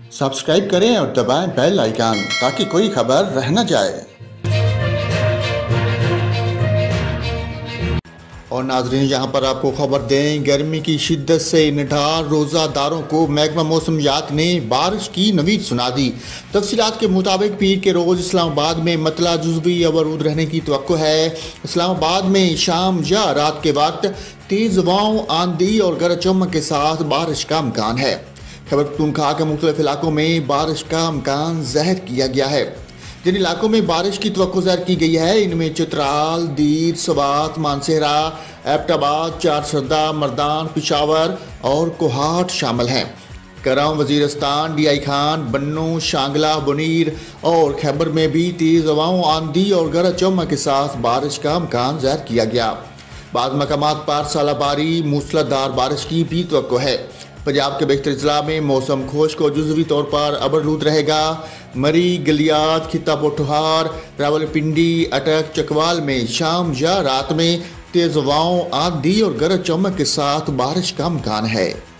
Subscribe करें और दबाएं बेल आइकन ताकि कोई खबर रह न जाए। और नाजरीन, यहाँ पर आपको खबर दें, गर्मी की शिद्दत से निढाल रोज़ादारों को महकमा मौसमियात ने बारिश की नवीद सुना दी। तफसीलात के मुताबिक पीर के रोज़ इस्लामाबाद में मतला जुज़वी अवरूद रहने की तवक्को है। इस्लामाबाद में शाम या रात के वक्त तेज़ हवाओं, आंधी और गरज चमक के साथ बारिश का इम्कान है। खैबर पख्तूनख्वा के मुख्तलिफ इलाकों में बारिश का इम्कान ज़ाहिर किया गया है। जिन इलाकों में बारिश की तवक्को ज़ाहिर की गई है, इनमें चित्राल, दीर, सवात, मानसेहरा, एबटाबाद, चारसदा, मर्दान, पिशावर और कोहाट शामिल हैं। करम, वजीरस्तान, डीआई खान, बन्नू, शांगला, बुनीर और खैबर में भी तेज़ हवाओं, आंधी और गरज चमक के साथ बारिश का इम्कान ज़ाहिर किया गया। बाद मकामात पर सालाबारी, मूसलाधार बारिश की भी तवक्को है। पंजाब के बेशतर जिला में मौसम खुश्क और जुज़वी तौर पर अबरलूद रहेगा। मरी, गलियात, खिता पोठहार, रावलपिंडी, अटक, चकवाल में शाम या रात में तेज़ हवाओं, आंधी और गरज चमक के साथ बारिश का इम्कान है।